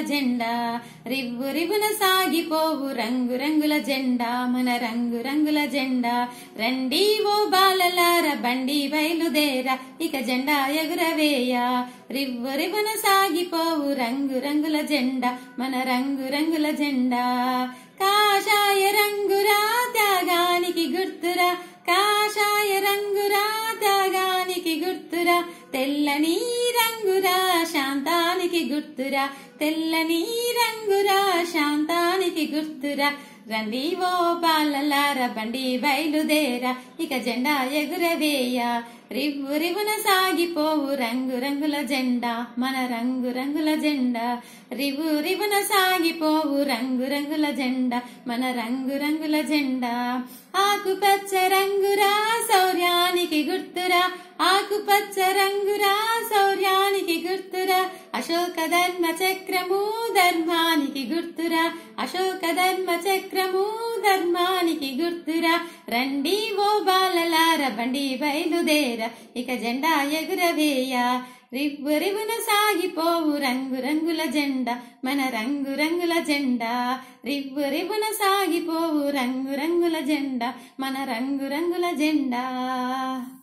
జెండా రివ్వు రివున సాగిపోవు రంగు రంగుల జెండా మన రంగు రంగుల జెండా రండి ఓ బాలలార బండి బయలుదేరా ఇక జెండా ఎగురవేయ రివ్వు రివున సాగిపోవు రంగు రంగుల జెండా మన రంగు రంగుల జెండా కాషాయ రంగురా త్యాగానికి గుర్తురా కాషాయ రంగురా త్యాగానికి గుర్తురా తెల్లని రంగురా శాంతానికి గుర్తురా తెల్లని రంగురా శాంతానికి గుర్తురా రండి ఓ బాలలార బండి బయలుదేరా ఇక జెండా ఎగురవేయ రివ్వు రివున సాగిపోవు రంగు రంగుల జెండా మన రంగు రంగుల జెండా రివ్వు రివున సాగిపోవు రంగు రంగుల జెండా మన రంగు రంగుల జెండా ఆకుపచ్చ రంగురా శౌర్యానికి గుర్తురా ఆకుపచ్చ రంగురా శౌర్యానికి గుర్తురా అశోక ధర్మ చక్రము ధర్మానికి గుర్తురా అశోక ధర్మ చక్రము ధర్మానికి గుర్తురా రండి ఓ బాలలార బండి బయలుదేరా ఇక జెండా ఎగురవేయ రివ్వు రివున సాగిపోవు రంగు రంగుల జెండా మన రంగు రంగుల జెండా రివ్వు రివున సాగిపోవు రంగు రంగుల జెండా మన రంగు రంగుల జెండా